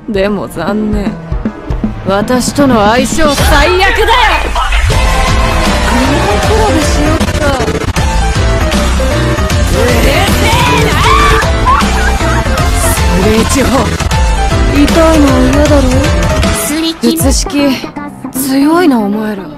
でも残念、私との相性最悪だよ。グランコラボしよっか。うるせえな。スレッジホー痛いの嫌だろ。術式強いなお前ら。